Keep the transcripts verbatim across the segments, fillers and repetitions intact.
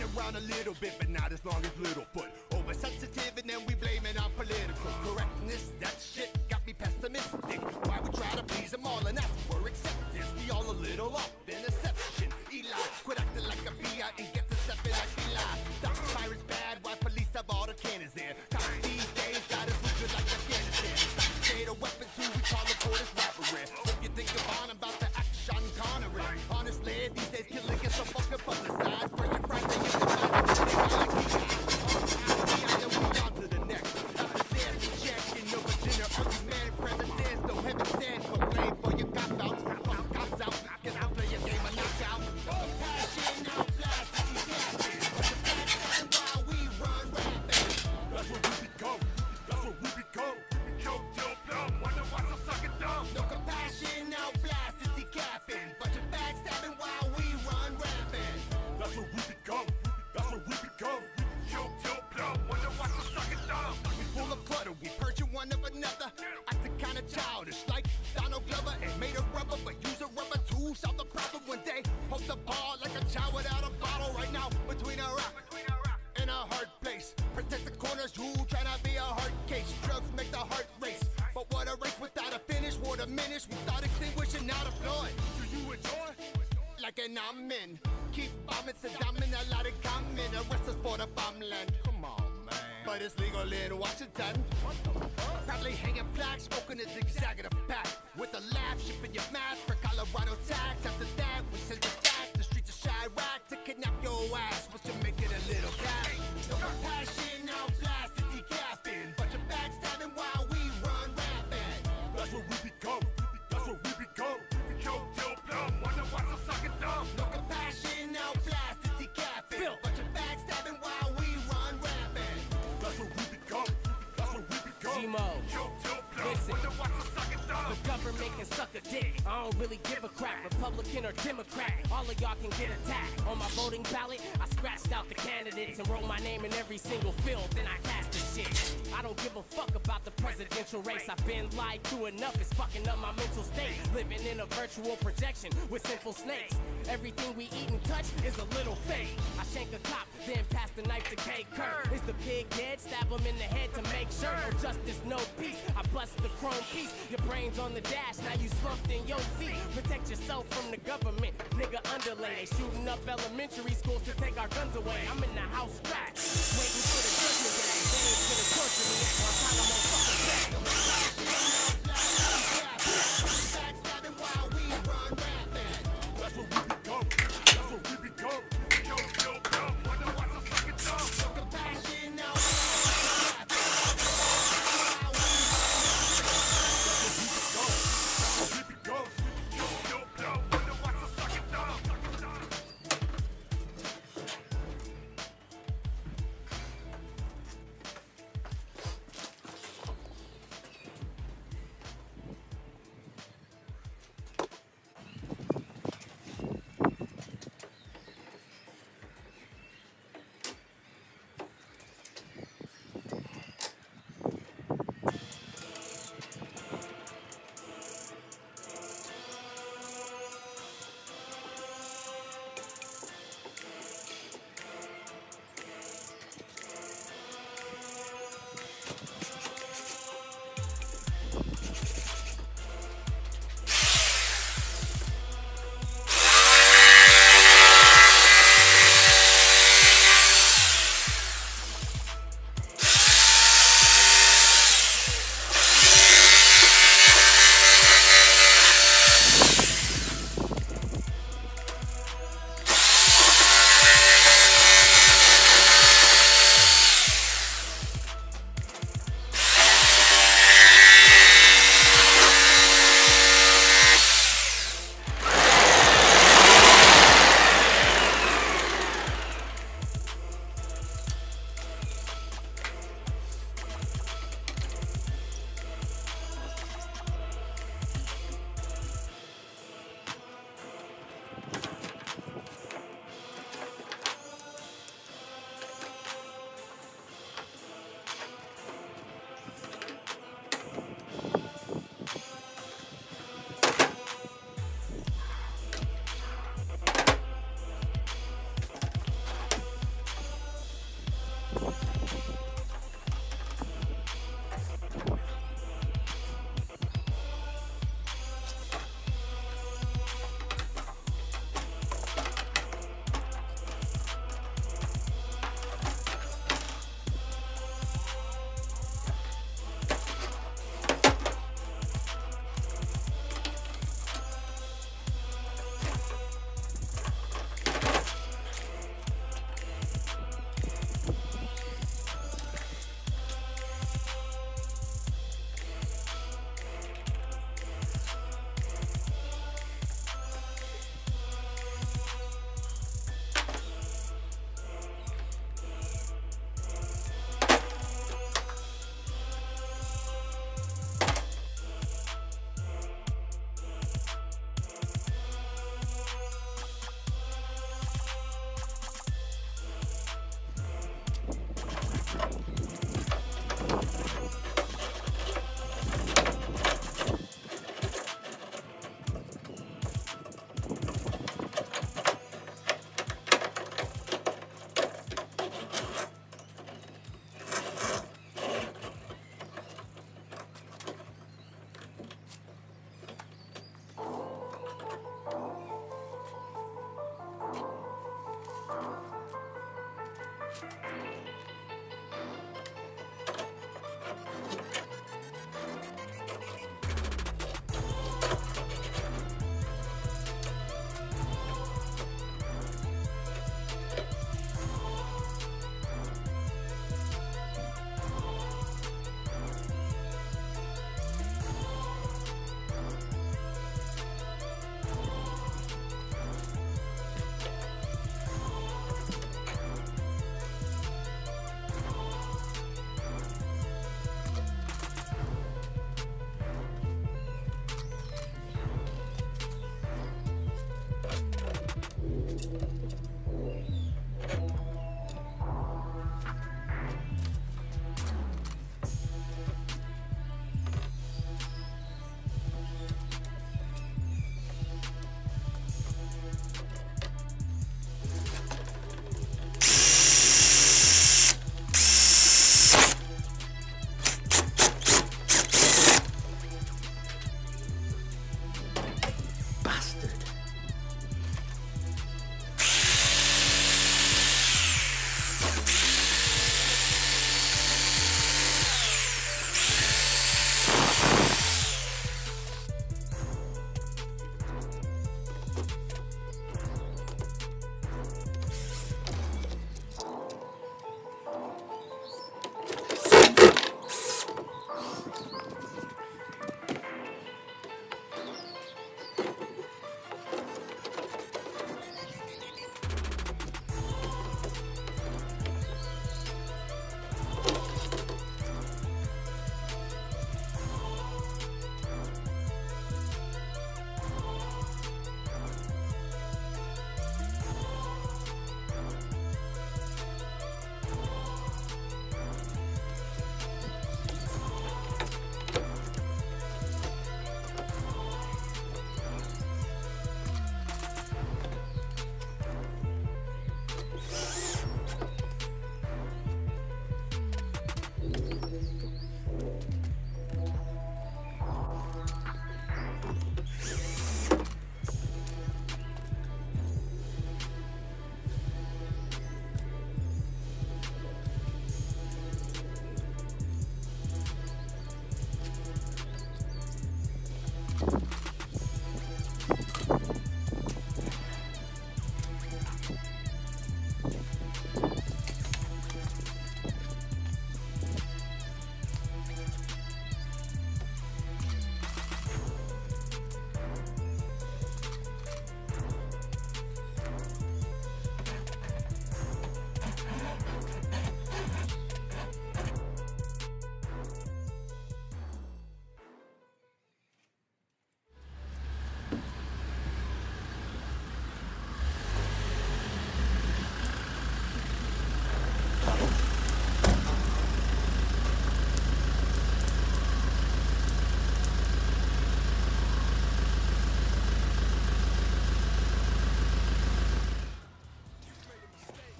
around a little bit, but not as long as Littlefoot. Oversensitive and then we blame it on political correctness. That shit got me pessimistic. Why we try to please them all and ask for acceptance? We all a little off in deception. Eli, quit acting like a P I and get to stepping like Eli. Stop virus bad, why police have all the cannons there? Cops these days got us good like Afghanistan. Stop the weapons who we call the coldest rapper. If you think of on about the action Connery. Honestly, these days killing gets so fucking publicized. Breaking Friday in the night, they like the we on to the next. After this, we check in over dinner. Argument, presidents, no heaven stand for blame for your cop outs. Fuck cops out, get out, play your game and knock out. Passion out, blast, we gapping. That's why we run rapping. That's what we become. That's what we become. Yo, till dumb, wonder what's so sucking dumb. No compassion, now blast is decapping. Bunch of backstabbing while we run rampant. That's what we become. That's what we become. Yo, till dumb, wonder what's so sucking dumb. We full of clutter, we purging one of another. Acting kinda childish, like Donald Glover and made of rubber, but use a rubber to solve the problem one day. Hold the ball like a child without a bottle right now. Between a rock and a hard place. Protect the corners, who tryna be a hard case. Drugs make the heart race. But what a race without a finish, war diminish. We start extinguishing, now deployed. Do you enjoy? Like an amen. Keep bombing Saddam and a lot of comment. Arrest us for the bombland. Come on, man. But it's legal in Washington. Probably hanging flags, smoking a zigzag of the pack. With a laugh, shipping your mask for Colorado tax. After that, we send it back. The streets of Chirac to kidnap your ass. But you make it a little cash. No compassion, now blast and decapping. Bunch of backstabbing while we run rampant. That's what we become. That's what we become. Yo, till dumb, wonder what's so sucking dumb. No compassion, now blast and decapping. Bunch of backstabbing while we run rampant. That's what we become. That's what we become. G-Mo. Yo, till dumb, Listen. wonder what's so sucking dumb. The government can suck a dick. I don't really give a crap. Republican or Democrat, all of y'all can get attacked. On my voting ballot, I scratched out the candidates and wrote my name in every single field. Then I cast the shit. I don't give a fuck about the presidential race. I've been lied to enough. It's fucking up my mental state. Living in a virtual projection with sinful snakes. Everything we eat and touch is a little fake. I shank a cop, then pass the knife to K. Kurt. Is the pig dead? Stab him in the head to make sure. No justice, no peace. I bust the chrome piece. Your brain's on the dash, now you slumped in your seat. Protect yourself from the government, nigga underlay. They shooting up elementary schools to take our guns away. I'm in the house strapped, waiting for the judgment day. They ain't gonna torture me at one time, I'm on fucking back. Backstabbing while we run rampant. That's what we become. That's what we become. Yo, yo, dumb, wonder what's so fucking dumb. No compassion, now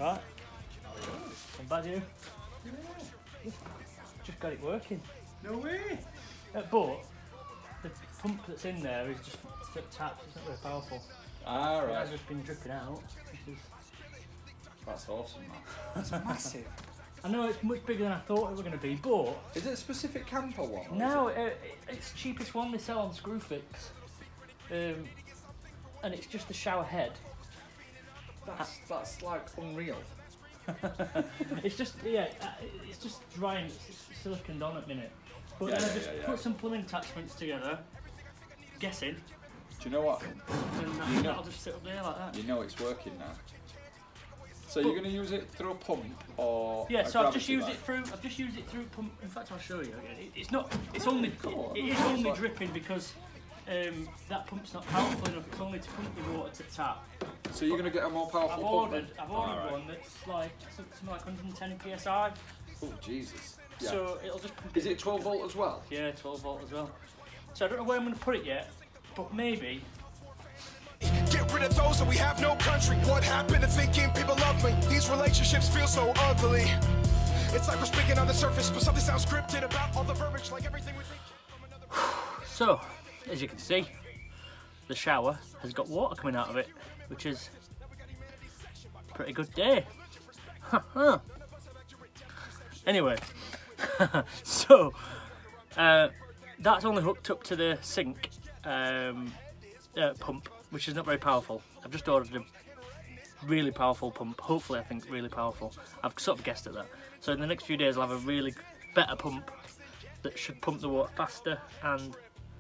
right. Not bad, you? Yeah. Just got it working. No way! Uh, but the pump that's in there is just tapped, it's not very powerful. Ah, right. It has just been dripping out. Which is... That's awesome, man. That's massive. I know it's much bigger than I thought it were going to be, but... Is it a specific camper one? No, it? Uh, it, it's the cheapest one they sell on Screwfix. Um, and it's just the shower head. That's, that's like unreal. It's just, yeah, it's just drying, it's siliconed on at the minute. But Yeah, then I yeah, just yeah, yeah. put some plumbing attachments together, guessing, Do you know what? and that, You know- that'll just sit up there like that. You know it's working now. So you're going to use it through a pump or Yeah, a so I've just gravity used bag? it through. I've just used it through pump. In fact, I'll show you again. It, it's not. It's only. It, Cool. it is only dripping because um, that pump's not powerful enough. It's only to pump the water to tap. So you're going to get a more powerful I've pump ordered. then? I've ordered Alright. one that's like something like one hundred ten P S I. Oh Jesus! Yeah. So it'll just. Pump Is it twelve volt as well? Yeah, twelve volt as well. So I don't know where I'm going to put it yet, but maybe. Get rid of those and we have no country. What happened to thinking people love me? These relationships feel so ugly. It's like we're speaking on the surface, but something sounds scripted about all the verbiage, like everything we think. So, as you can see, the shower has got water coming out of it, which is a pretty good day. Anyway, so uh, that's only hooked up to the sink um, uh, pump, which is not very powerful. I've just ordered a really powerful pump, hopefully I think really powerful. I've sort of guessed at that. So in the next few days I'll have a really better pump that should pump the water faster and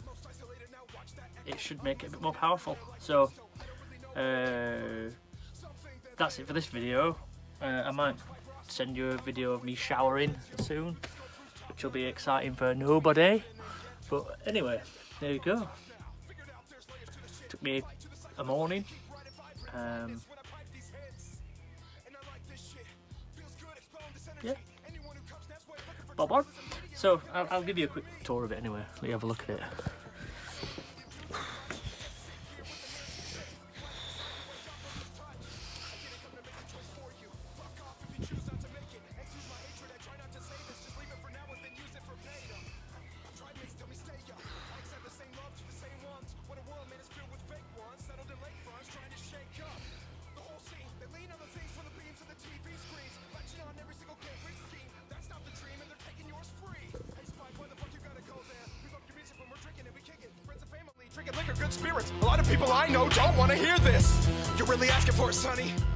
it should make it a bit more powerful. So uh, that's it for this video. Uh, I might send you a video of me showering soon, which will be exciting for nobody. But anyway, there you go. Took me a morning. Um, yeah. Bob on. So I'll, I'll give you a quick tour of it anyway. Let you have a look at it. Drinking liquor, good spirits. A lot of people I know don't want to hear this. You're really asking for it, sonny.